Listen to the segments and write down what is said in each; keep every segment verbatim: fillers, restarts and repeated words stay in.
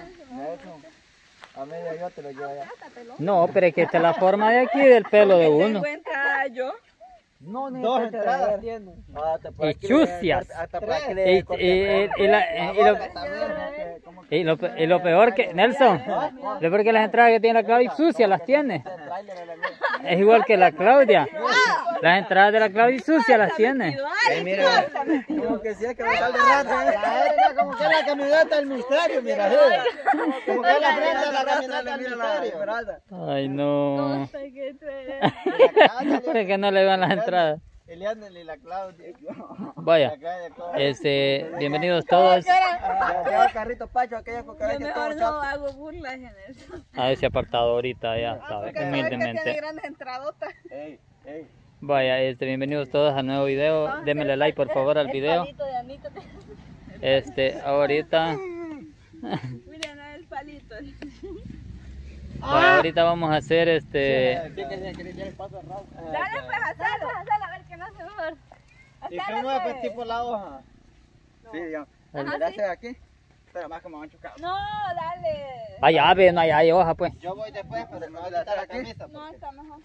A medio yo te lo llevo allá. No, pero es que esta es la forma de aquí del pelo de uno. Cuenta yo. No, ni dos entradas tiene. Y sucias. Hasta para que Y, le y, y, y, la- y lo, y, lo, y lo peor que, Nelson, lo peor que las entradas que tiene la Claudia sucias las tiene. Es igual que la Claudia. Las entradas de la Claudia sucias las tiene. Ay, mira, como que sí, que me sale de rata. Era como que la camioneta del misterio, mira. Como que la frente de la camioneta del misterio. Ay, no. No sé qué traer. Es que no le van las entradas. Eliándole la Claudia. Vaya, este, bienvenidos todos Lleva el carrito Pacho, aquella coca Yo que mejor todo no hago burlas en eso. a ese apartado ahorita, ya sabes, Porque sabes que tiene humildemente. grandes entradotas. Ey, ey. Vaya, este, bienvenidos todos al nuevo video. Démele like por favor al El video. palito de Anita. Este, ahorita, Miren el palito. vaya, ahorita vamos a hacer este, Dale pues, hacelo, hacelo, a ver qué no hace mejor. ¿Y Hacelo, cómo es pues. tipo la hoja? Sí, digamos. Ajá, ¿Le sí. hace aquí? Pero más como ancho cabo. No, dale. ay, ave, no hay, hay hoja pues. Yo voy después, pero me voy a quitar la camisa. No, está mejor.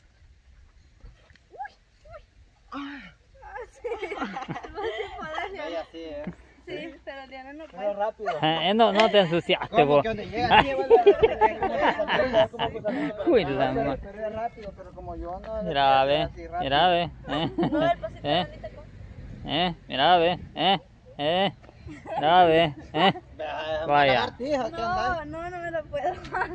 Ahí así, eh. Sí, pero Diana no Pero puede. rápido. Eh, no, no te ensuciaste ¿Cómo vos. que donde llega aquí? Uy, la ma- Pero es rápido, pero como yo no... Mira, ve, mira, ve, eh, No, el pasito de eh, Anita con... eh, mira, ve, eh, eh, mira, ve, eh. Vaya. No, no, no me lo puedo.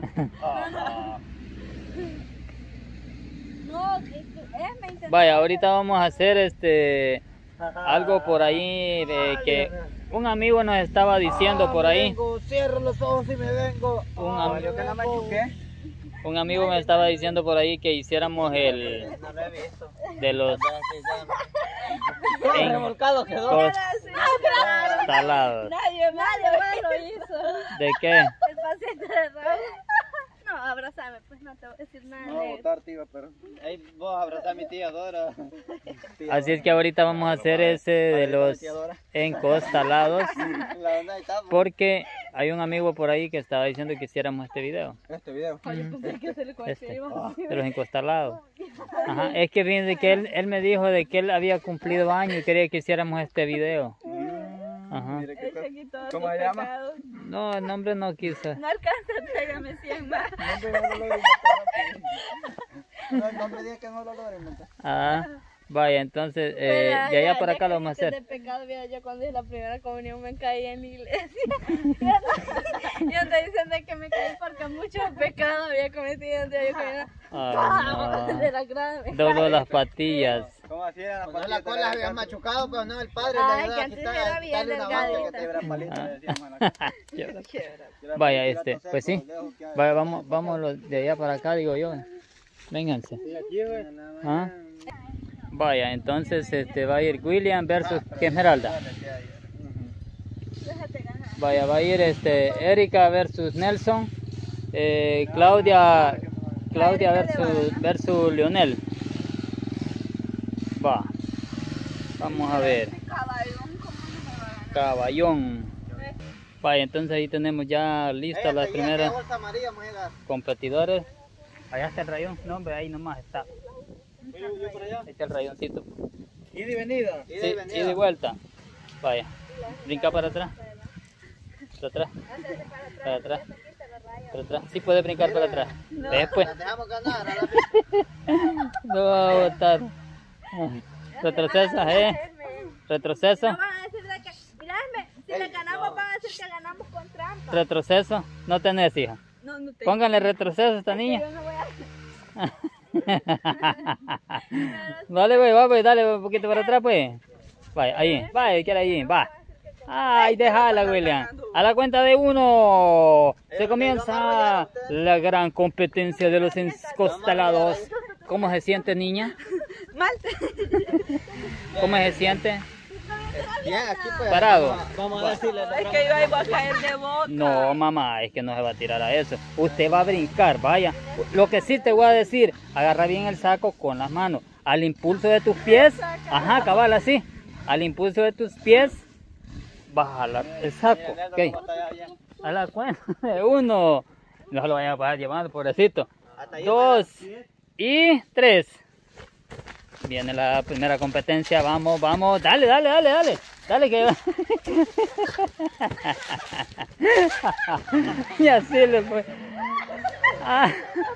No, es que es me intentó. Vaya, ahorita vamos a hacer este algo por ahí de que un amigo nos estaba diciendo por ahí. Vengo, cierro los ojos y me vengo. Un, Ah, am- yo que no me chuqué. un amigo me estaba diciendo por ahí que hiciéramos el No lo he visto. de los Todo en- revolcado quedó. cos- Sí, claro. salados. Nadie, nadie más lo hizo. ¿De qué? El paciente de Raúl. No, abrázame, pues no te voy a decir nada. No, de eso. votar, tío, pero... Ey, vos abrazás a mi tía Dora. Así es que ahorita vamos a hacer ese de los encostalados La onda está... porque hay un amigo por ahí que estaba diciendo que hiciéramos este video. Este video. Ay, yo pensé que se le Este, iba. de los encostalados. Ajá, es que bien de que él, él me dijo de que él había cumplido años y quería que hiciéramos este video. Ajá. Mire que Echa aquí todos ¿Cómo tus se llama? pecados. No, el nombre no quiso. No alcanza, tráigame cien más. No, el nombre dice que no lo logre, ¿no? Ah, vaya, entonces eh, Mira, de allá ya- para ya acá que lo vamos a dijiste hacer. de pecado, mira, yo cuando hice la primera comunión me caí en la iglesia. Yo te dicen de que me caí porque muchos pecados había cometido antes de yo caminar. Ay, De la grave. no. Dobló las patillas. ¿Cómo así era la Pues no, la cola se había machucado, pero no, el padre Ay, le ayudaba que a antes quitar, era a bien quitarle una mano. delgadita. que te verá palito, Ah. le decíamos a la- Vaya, este, pues sí. Vaya, vamos, vamos los de allá para acá, digo yo. Vénganse. Y aquí, güey. ¿Ah? Vaya, entonces este va a ir William versus Esmeralda. Déjate ganar. Vaya, va a ir este Erika versus Nelson. Eh, Claudia Claudia versus, versus Leonel. Va. Vamos a ver. Caballón, ¿cómo no me va a ganar? Caballón. Vaya, entonces ahí tenemos ya listas las primeras bolsa amarilla, vamos a llegar. competidores. Allá está el rayón. No, hombre, ahí nomás está. Yo, yo por allá. Ahí está el rayoncito. Ida y venida. Ida y Sí, venida. y de vuelta. Vaya. Brinca para atrás. Para atrás. Para atrás. Para atrás. Sí puede brincar para atrás. Después. La dejamos ganar a la No va a botar. Retroceso, eh. Retroceso. No van a decir de que, mira, Esme, si le ganamos van a decir que ganamos con trampa. Retroceso. No tenés, hija. No, no te Pónganle retroceso a esta niña. Yo no voy a... Dale, pues, va, pues, dale un poquito para atrás, pues. Vaya, ahí, vaya, quiere ahí, va. Ay, déjala, William. A la cuenta de uno se comienza la gran competencia de los encostalados. ¿Cómo se siente, niña? Mal. ¿Cómo se siente? Bien, aquí pues. Parado. Vamos a decirle. Es que yo ahí voy a caer de boca. No, mamá, es que no se va a tirar a eso. Usted va a brincar, vaya. Lo que sí te voy a decir, agarra bien el saco con las manos. Al impulso de tus pies, ajá, cabal, así. Al impulso de tus pies, vas a jalar el saco. ¿Ok? A la cuenta de uno. No lo vaya a pasar llevando, pobrecito. Dos y tres. Viene la primera competencia. Vamos, vamos. Dale, dale, dale, dale. Dale que va. Y así le fue. Ah.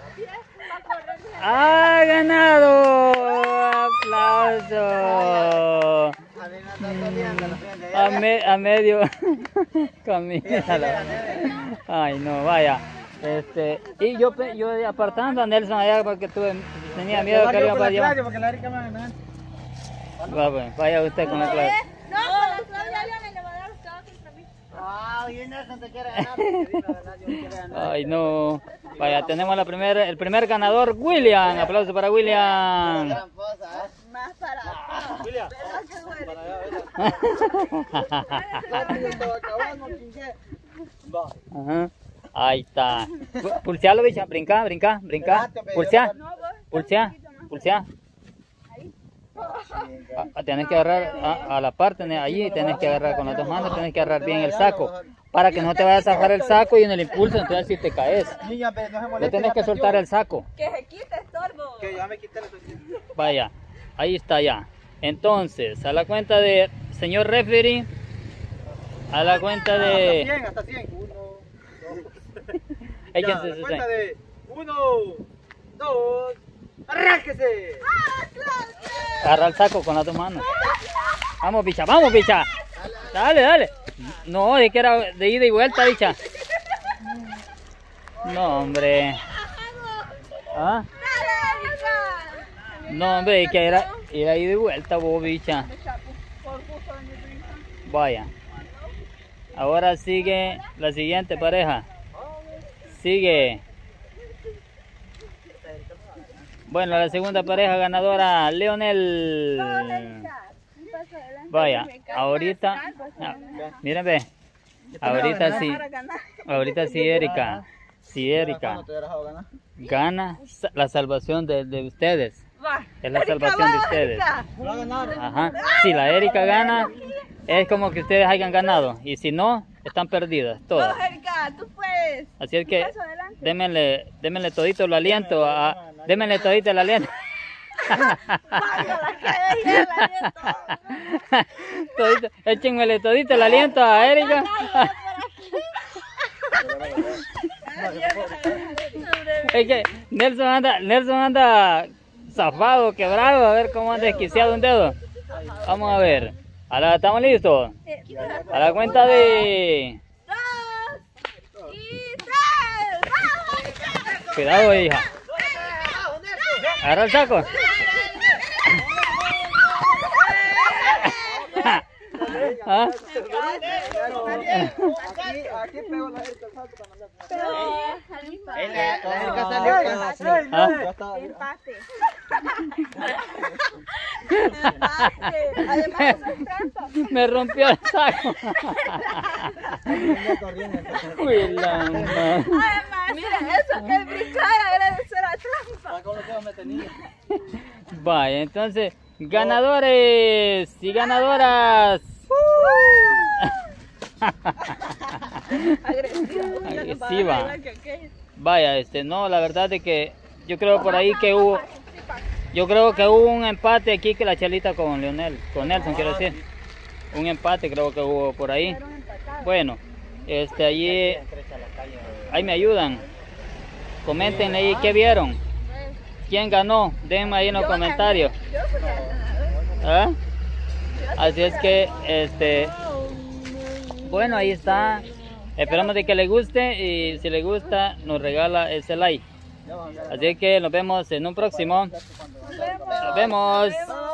¡Ha ganado! ¡Aplauso! A, me, a medio camino. Ay, no, vaya. Este, y yo, yo apartando a Nelson allá porque tuve, tenía miedo que le iba a llevar. Va, pues, vaya usted con la clave. No, con la Claudia Leona le va a dar los cabos contra mí. Ay, Nelson te quiere ganar. Ay, no. Vaya, tenemos la primera, el primer ganador, William. Aplauso para William. Más para acá. William. Ajá. Ahí está. Pulsealo, bicha. Brinca, brinca, brinca. Pulsea. Pulsea. Pulsea. Ah, tienes que agarrar a, a la parte, allí tienes que agarrar con las dos manos, tienes que agarrar bien el saco. Para que no te vayas a zafar el saco y en el impulso, entonces si te caes. Le tienes que soltar el saco. Que se quite, estorbo. Que ya me quité la Vaya, ahí está ya. Entonces, a la cuenta de señor referee, a la cuenta de... Hasta cien, hasta cien. Uno, dos. Échense Ya, su la cuenta cien. de uno, dos, arránquese. Agarra el saco con las dos manos. Vamos, bicha, vamos, bicha. Dale, dale. No, es que era de ida y vuelta, bicha. No, hombre. ¿Ah? No, hombre, es que era, era ida y vuelta, vos, bicha. Vaya. Ahora sigue la siguiente pareja. Sigue. Bueno, la segunda pareja ganadora, Leonel. Vaya, ahorita, ah, miren ve, ahorita sí, ahorita sí Erika, sí Erika, gana la salvación de, de ustedes, es la salvación de ustedes. Ajá, si la Erika gana, es como que ustedes hayan ganado, y si no, están perdidas todas. Así es que, démenle, démenle todito el aliento, a, démenle todito el aliento. Todito, échenmele todito el aliento a Erika. Es que Nelson anda, Nelson anda zafado, quebrado, a ver cómo anda desquiciado un dedo. Vamos a ver. Ahora estamos listos. A la cuenta de... Dos y tres. Cuidado, hija. Agarra el saco. ¿Ah? Aquí, aquí pego la Erika el salto para mandar. Pero Erika salió con ¿Ah? ya está. empate. Empate. Además, no es trampa. Me rompió el saco. Uy, la madre. Además, mira, eso que brincara era de ser a trampa. Con los dedos me tenía. Vaya, entonces, ganadores y ganadoras. Agresiva. Vaya, este, no, la verdad es que yo creo por ahí que hubo, yo creo que hubo un empate aquí que la Chalita con Leonel, con Nelson quiero decir, un empate creo que hubo por ahí. Bueno, este, allí, ahí me ayudan, comenten ahí qué vieron, quién ganó, denme ahí en los comentarios. ¿Ah? Así es que, este, bueno, ahí está. Esperamos de que les guste y si les gusta nos regala ese like. Así que nos vemos en un próximo. Nos vemos.